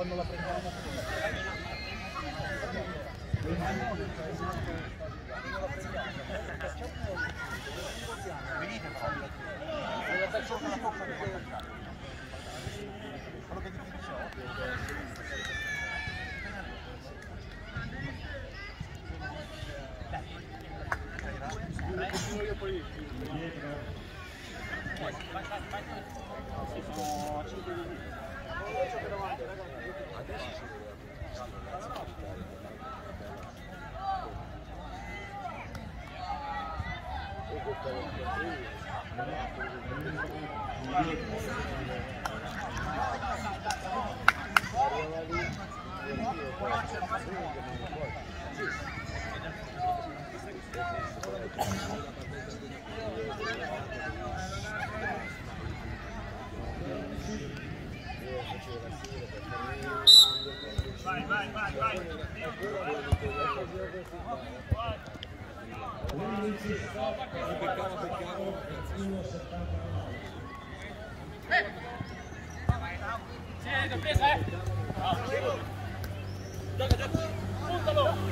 quando la prendiamo. Venite però. Quello che ti dicevo. Io poi sono 5 minuti. Vai, vai, vai, vai. Sì, l'ho presa, Gioca, gioca. Puntalo.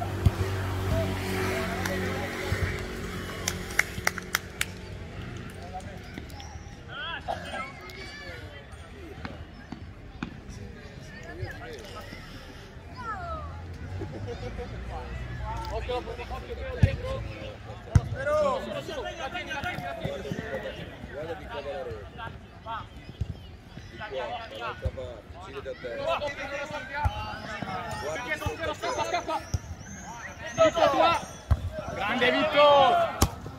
Occhio, dietro. Però, solo, la tieni. Guarda di cavalare. Ci vede a te. Scappa. Grande Vitto.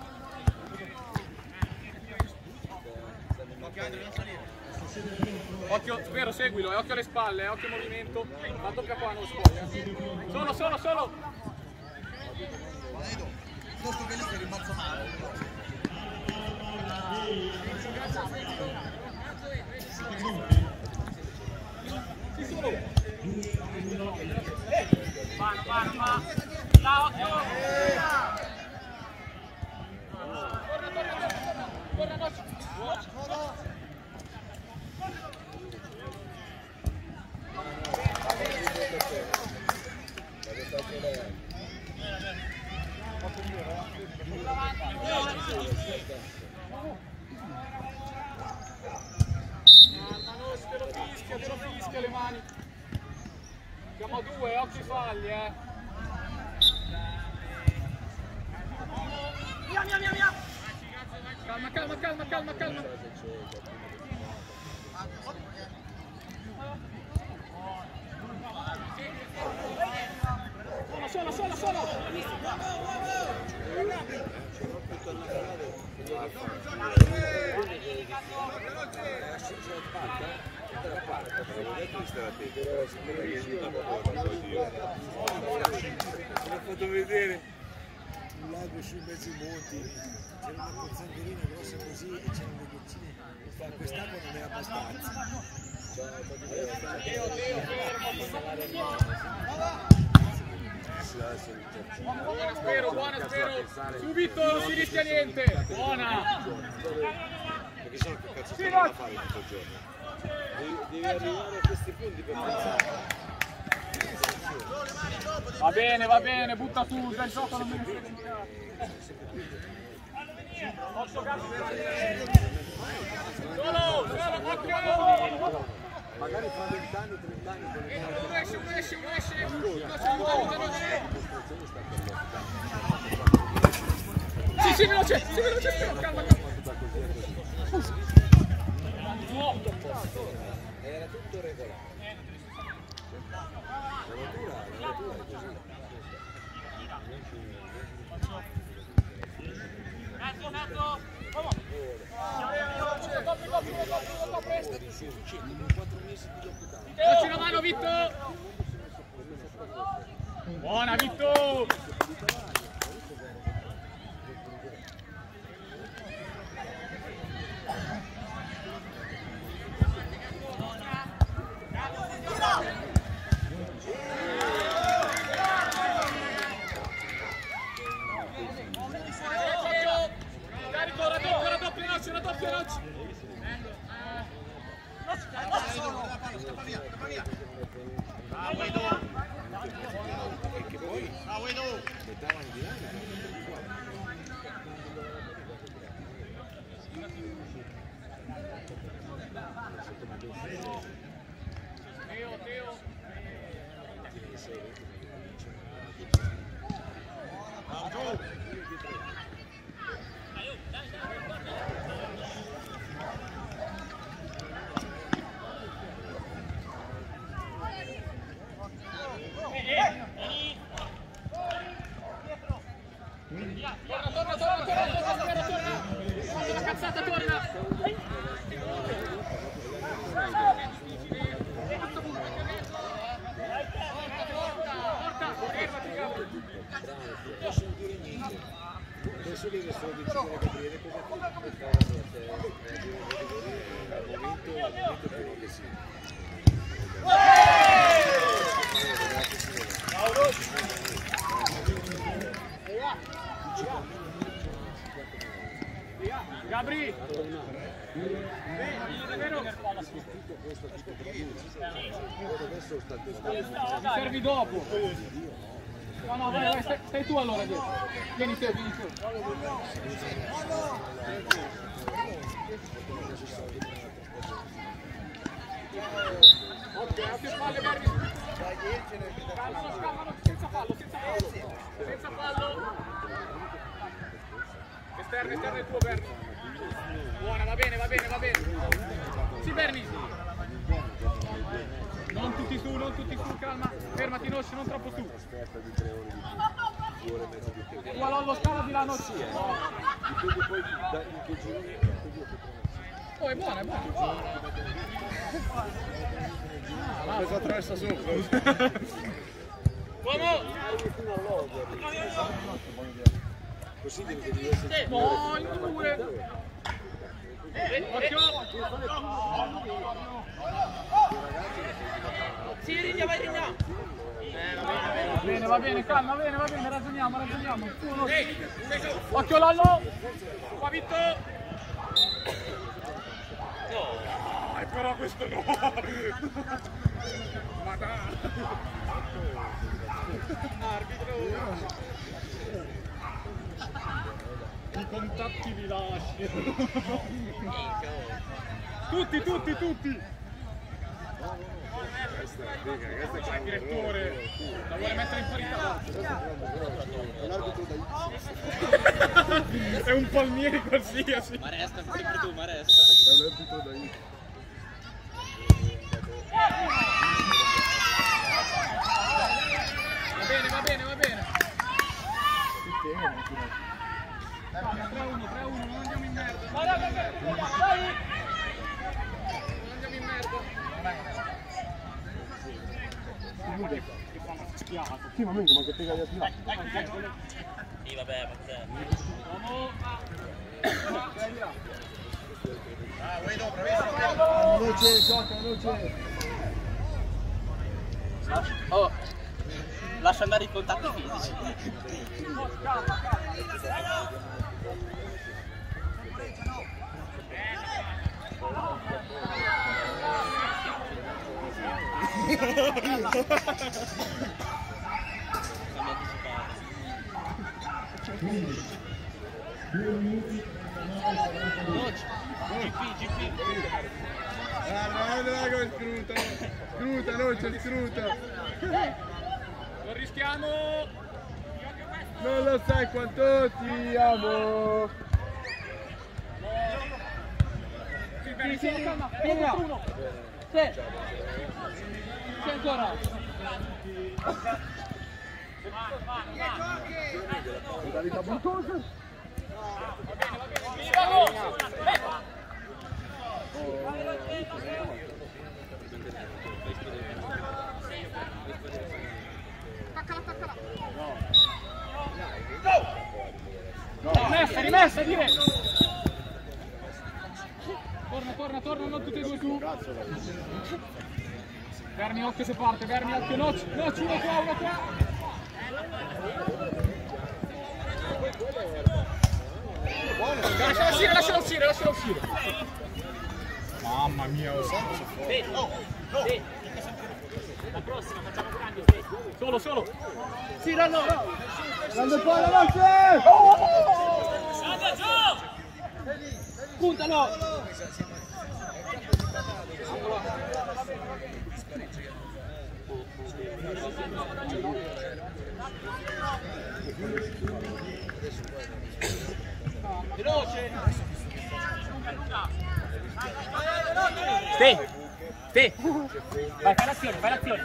Occhio, spero, seguilo, occhio alle spalle, occhio al movimento. La doppia qua, non scuoia. Solo. Posto che lì che rimbalza male. Va. Da, occhio. Corra. Te lo fischia le mani. Siamo a 2, occhi falli, Mia. Calma. Solo. Ho fatto vedere un lago sui mezzi monti, c'era una pozzangherina grossa così e c'erano le goccine. Quest'acqua non è abbastanza. Buona, spero. Subito, non si rischia niente. Buona. Perché sennò che cazzo stiamo a fare tutto il giorno? Devi arrivare a questi punti per pensare. Va bene, butta su, dai gioco, non me ne frega un cazzo. Solo, occhio! Magari fra 20 anni, 30 anni. Uno esce. Sì, veloce, calma. Era tutto regolare. La natura è così. Mezzo. Dacci una mano, Vitto! Buona, Vitto! Carico, raddoppia noce. Perché poi mettavano di là. Teo. Torna. Quando la cazzata torna. Posso non dire niente. Adesso deve solo decidere Gabriele cosa fare al momento più che sia. Gabri! Mi servi dopo! No, vai, stai tu allora dietro. Vieni tu. Ok, spalle, Berni. Calma, senza fallo. Esterno il tuo, Berni. Buona, va bene. Sì, Berni. Non tutti su, calma. Fermati, Nosci, non troppo su. Aspetta di 3 ore di 2 ore e mezza di tempo. Tu allo scalo di là, Nosci. Dipende poi in che girone. Oh, è buona. L'ha preso attraverso sopra. Uomo! Così devi essere. No, in 2. Occhio! Sì, Rigna, vai Rigna! Va bene, calma, va bene, ragioniamo. Occhio Lallo! Qua Vitto! No! Però questo no! Ma dai! Arbitro! I contatti li lasci! Tutti! C'è il direttore, la vuole mettere in parità. È un palmieri qualsiasi. Maresca, sempre tu, Maresca. È un arbitro da X. Va bene. 3-1, non andiamo in merda. Dai! Non andiamo in merda. Sì, ma minchia, ma che pega di là. Sì, vabbè, ma c'è. Guido, bravissimo. Luce. Oh, lascia andare i contatti fisici. GP. Drago, scruta. Lo rischiamo. Non lo sai quanto ti amo. Sì, calma. Uno. Sì. C'è ancora. Modalità buttosa. Va bene. Taccala. No. Rimessa, direi. Torna, non tutti e due su. Vermi, occhio se parte, occhio, Nocci, uno qua. Lascialo uscire. Mamma mia, oh. Sì, no. Sì. La prossima facciamo grandi, sì. Solo. Sì, no. Grande palla, Max! Salve giù! Puntalo! Veloce! Sì! Vai, fai l'azione!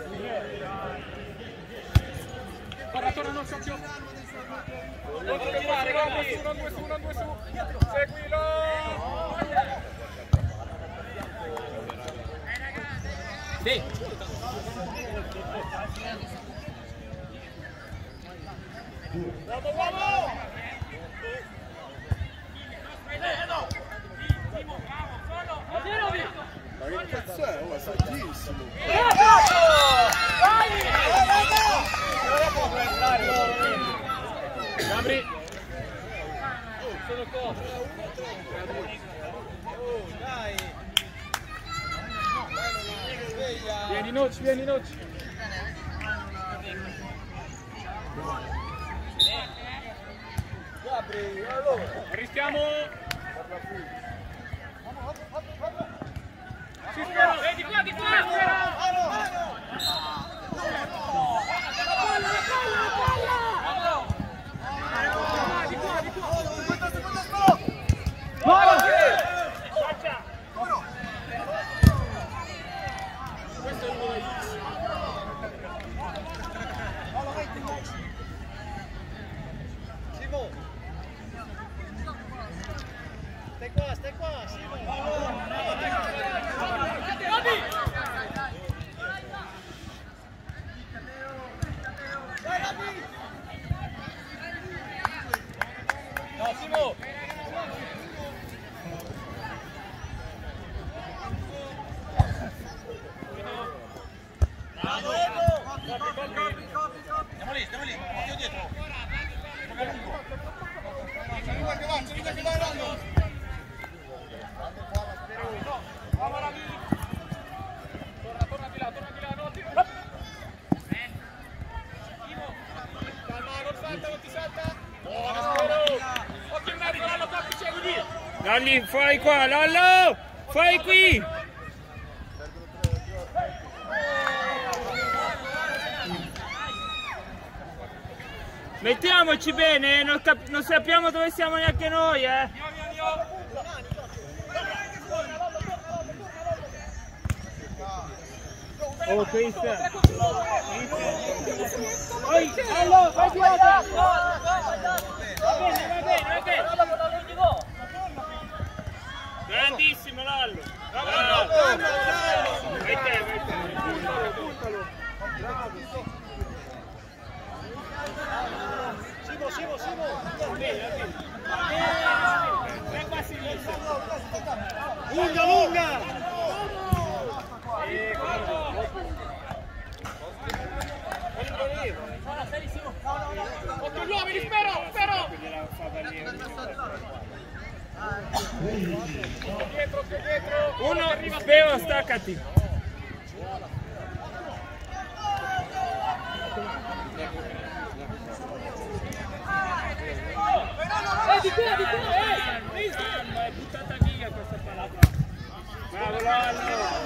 Guarda, torna, non so più. Non fare, uno, due su. Seguilo! Sì! Bravo! Ma che cazzo è? Oh, è fortissimo! Gabri! Sono qua! Vieni Noci! Gabri, allora! Rischiamo! Si spera! Di qua! Stai qua, Simo! No, Simo! Stiamo lì, occhio dietro. Che vai, Lando! Torna di là, no, calma, non ti salta. Buona, spero. Occhio in mezzo, Lallo, tocchi, segui. Lalli, fai qua, Lallo! Fai qui! Mettiamoci bene, non sappiamo dove siamo neanche noi, Oh, Cristian! Allo, vai dietro! Va bene. Grandissimo Lallo! Bravo! Vai te! Simo! Lunga! Occhio gli uomini, spero! Dietro! Uno, Beo, staccati! Di qua! È buttata via questa palla. Bravo Lallo!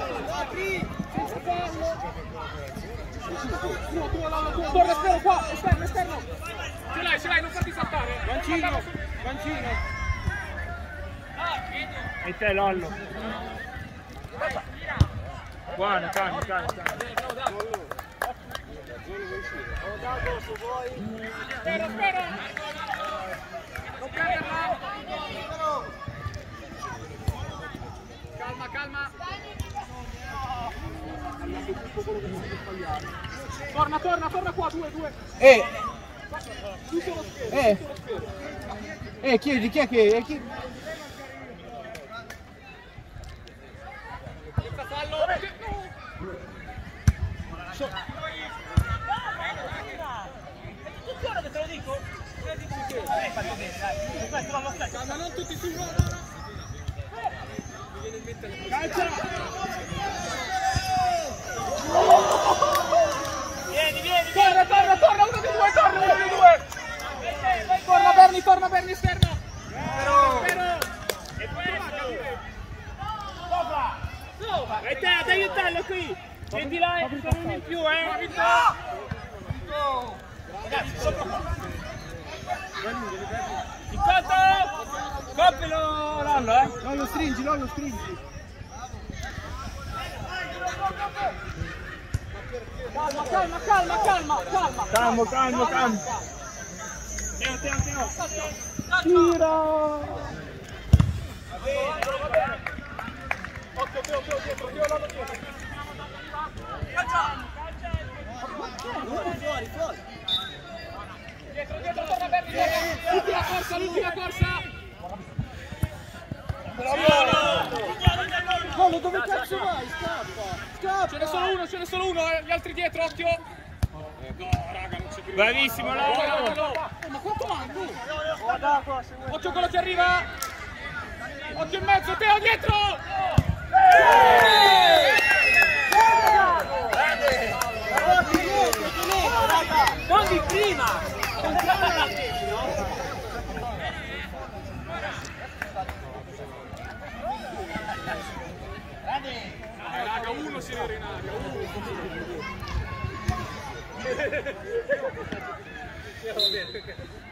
Torna, spero qua! Esterno! Ce l'hai, non farti saltare! Mancino! E te Lallo! Buono, calmi. Spero! Non perderla! Calma! Torna qua, due! Tutto lo schermo! Chiedi, chi è che... Senza fallo! Funziona che te lo dico? Fatto bene, dai. Questo non lo stai. Ma non tutti su, no! Calcia! Vieni! Torna, uno di due! Torna Berni esterno! Però! E Dova! Vai te ad aiutarlo qui! Scendi là e sono uno in più, Intanto! Coppelo Lollo, Non lo stringi! Calma! Teo! Tira! Occhio, Teo dietro, Lollo dietro! Fuori! Dietro, torna Berni! L'ultima corsa! Lollo, dove cazzo vai? Scappa! Ce n'è solo uno, gli altri dietro, occhio! No, raga, non c'è più. Bravissimo, Lollo! Ma quanto manco? Occhio quello che arriva! Occhio in mezzo, Teo dietro! non di prima! Raga, uno si era in aria, uno.